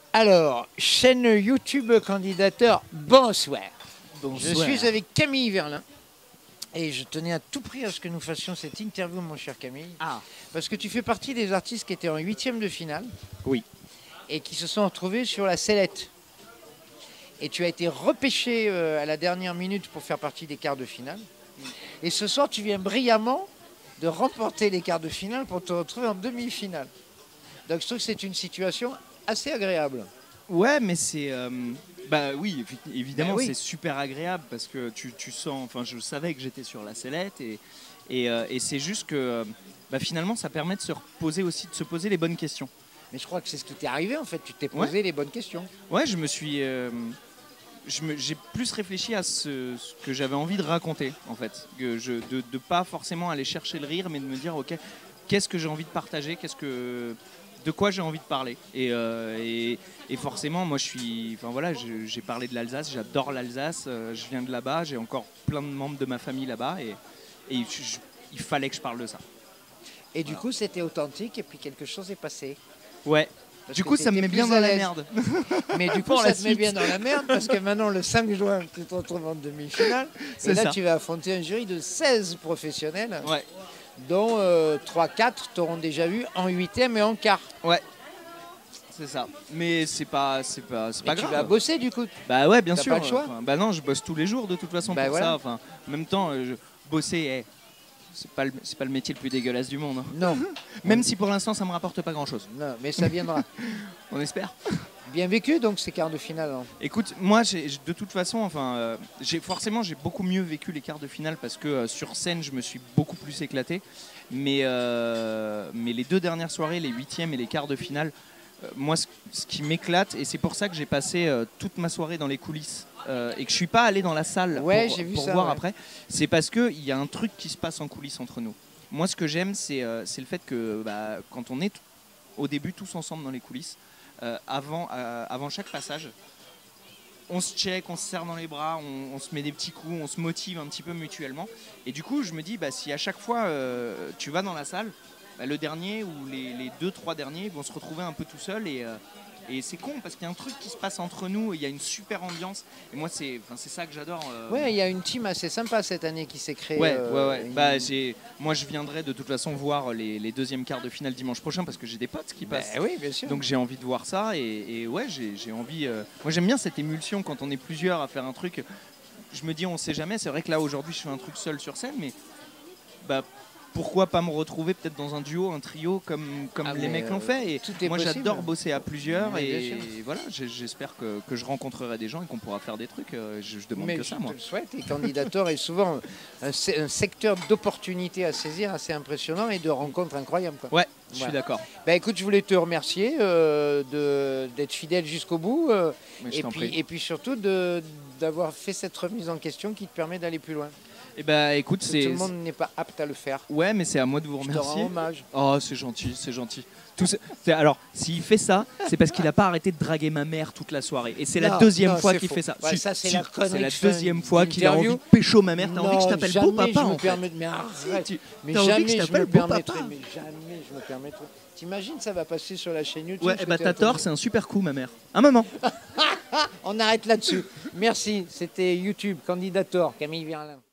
Alors, chaîne YouTube candidateur, bonsoir. Je Bonsoir. suis avec Camille Verlin et je tenais à tout prix à ce que nous fassions cette interview, mon cher Camille, Ah, parce que tu fais partie des artistes qui étaient en huitième de finale oui. et qui se sont retrouvés sur la sellette. Et tu as été repêché à la dernière minute pour faire partie des quarts de finale. Et ce soir, tu viens brillamment de remporter les quarts de finale pour te retrouver en demi-finale. Donc je trouve que c'est une situation assez agréable. Ouais, mais c'est. Bah oui, évidemment, Ben oui. c'est super agréable parce que tu sens. Enfin, je savais que j'étais sur la sellette et c'est juste que bah, finalement, ça permet de se reposer aussi, de se poser les bonnes questions. Mais je crois que c'est ce qui t'est arrivé en fait. Tu t'es posé les bonnes questions. Ouais, je me suis. J'ai plus réfléchi à ce que j'avais envie de raconter, en fait. De pas forcément aller chercher le rire, mais de me dire, ok, qu'est-ce que j'ai envie de partager, de quoi j'ai envie de parler. Et forcément, moi, enfin voilà, j'ai parlé de l'Alsace, j'adore l'Alsace, je viens de là-bas, j'ai encore plein de membres de ma famille là-bas, et il fallait que je parle de ça. Et du coup, c'était authentique et puis quelque chose est passé. Ouais. Parce Du que coup, ça me t'étais met bien plus dans à la l'aise. merde. Mais du coup, Pour ça la te met suite. bien dans la merde parce que maintenant, le 5 juin, tu te retrouves en demi-finale. C'est Et là, ça. tu vas affronter un jury de 16 professionnels, Ouais. dont 3-4 t'auront déjà vu en huitième et en quart. Ouais. C'est ça. Mais c'est pas Et tu grave. vas bosser du coup. Bah ouais, bien T'as sûr. pas le choix. Enfin, bah non, je bosse tous les jours de toute façon Bah pour voilà. ça. Enfin, en même temps, bosser, c'est pas le métier le plus dégueulasse du monde, hein. Non, Même si pour l'instant, ça me rapporte pas grand-chose. non, mais ça viendra. On espère. Bien vécu donc ces quarts de finale. Hein. Écoute, moi, de toute façon, enfin, forcément, j'ai beaucoup mieux vécu les quarts de finale parce que sur scène, je me suis beaucoup plus éclaté. Mais les deux dernières soirées, les huitièmes et les quarts de finale, moi, ce qui m'éclate, et c'est pour ça que j'ai passé toute ma soirée dans les coulisses et que je suis pas allé dans la salle Ouais, j'ai vu pour ça, voir ouais. après, c'est parce qu'il y a un truc qui se passe en coulisses entre nous. Moi, ce que j'aime, c'est le fait que bah, quand on est au début tous ensemble dans les coulisses, avant chaque passage, on se check, on se serre dans les bras, on se met des petits coups, on se motive un petit peu mutuellement. Et du coup, je me dis, bah, si à chaque fois tu vas dans la salle, bah, le dernier ou les deux, trois derniers vont se retrouver un peu tout seuls. Et c'est con parce qu'il y a un truc qui se passe entre nous, il y a une super ambiance. Et moi, c'est ça que j'adore. Ouais, il y a une team assez sympa cette année qui s'est créée. Ouais. Bah, une- moi, je viendrai de toute façon voir les deuxièmes quarts de finale dimanche prochain parce que j'ai des potes qui Bah passent. oui, bien sûr. Donc j'ai envie de voir ça et ouais, j'ai envie. Moi j'aime bien cette émulsion quand on est plusieurs à faire un truc. Je me dis on sait jamais. C'est vrai que là aujourd'hui je fais un truc seul sur scène, mais bah pourquoi pas me retrouver peut-être dans un duo, un trio comme Ah, les mais, mecs l'ont fait. Et tout est moi possible. j'adore bosser à plusieurs Mais bien et sûr. voilà, j'espère que je rencontrerai des gens et qu'on pourra faire des trucs. Je demande Mais que je ça te moi. le souhaite. Et candidateur est souvent un secteur d'opportunités à saisir assez impressionnant et de rencontres incroyables. Quoi. Ouais, je suis Voilà. d'accord. Bah écoute, je voulais te remercier d'être fidèle jusqu'au bout Mais je t'en prie. et puis surtout d'avoir fait cette remise en question qui te permet d'aller plus loin. Et bah écoute, Parce que tout le monde n'est pas apte à le faire. ouais, mais c'est à moi de vous Je te rends remercier. hommage. Oh, c'est gentil, c'est gentil. Alors, s'il fait ça, c'est parce qu'il n'a pas arrêté de draguer ma mère toute la soirée. Et c'est la Non, deuxième non, fois c'est qu'il faux. fait ça. Ouais, ça, c'est la connerie c'est la que je fais deuxième fois qu'il a envie d'interview. de pécho ma mère. T'as envie que je Non, t'appelle jamais beau papa je me en fait. permets de... Mais arrête. Si, Mais t'as envie que jamais je je t'appelle me beau permettrai. papa. Mais jamais je me permettrai. T'imagines, ça va passer sur la chaîne YouTube. Ouais, ce bah que t'as t'es tort, entendu. c'est un super coup ma mère. Un moment. On arrête là-dessus. Merci. C'était YouTube, candidator, Camille Verlin.